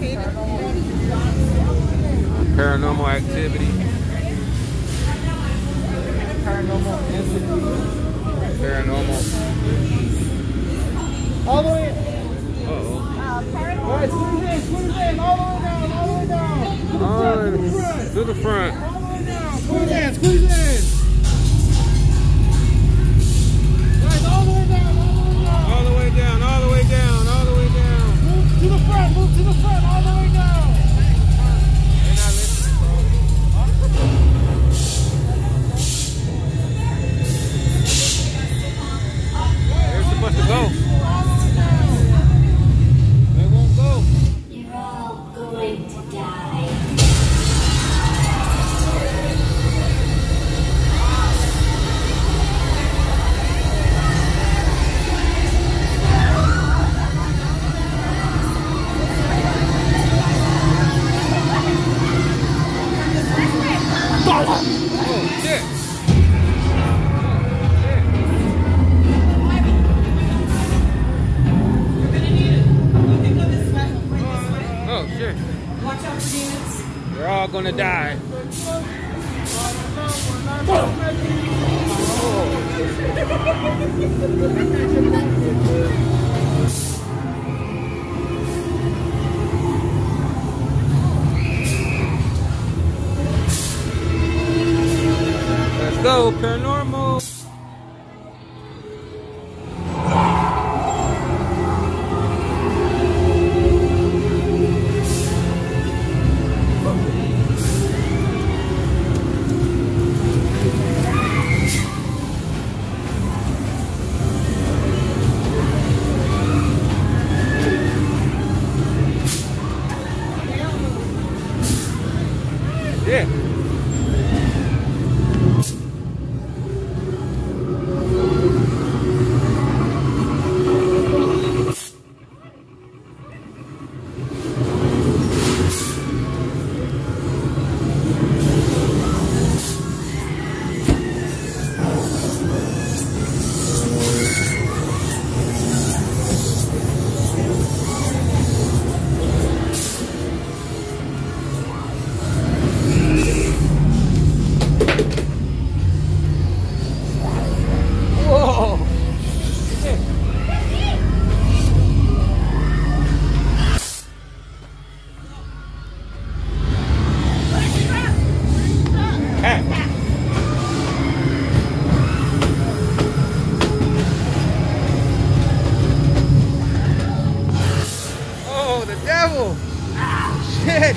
Paranormal activity. Paranormal. All the way. Uh-oh. Alright, squeeze in, all the way down, all the way down. To the front. All the way down, squeeze in, squeeze in. Guys, all the way down, All the way down, all the way down, all the way down. move to the front, all the way down. They're not listening, bro. They're supposed to go. They won't go. You're all going to die. Oh, shit. Oh, shit. Watch out for demons. They're all gonna die. Let's go, paranormal. Yeah. Whoa. Oh, the devil! Shit!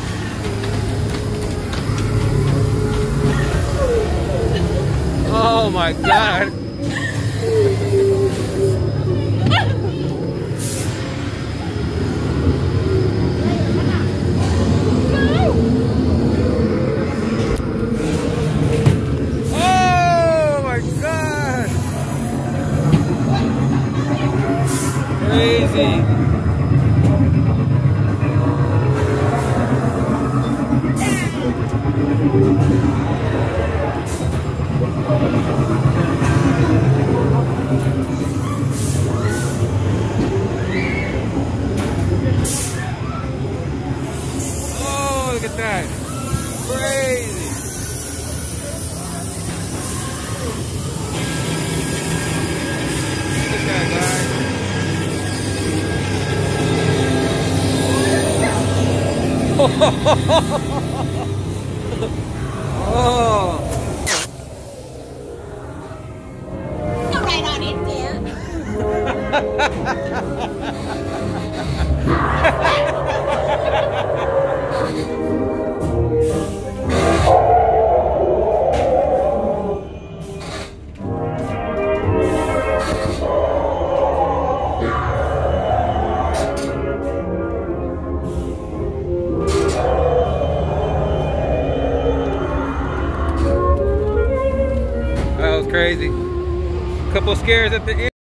Oh my God! Oh my God! Crazy! Oh, look at that! Crazy! Look at that, guys! Oh! Go right on in That was crazy. Couple scares at the end.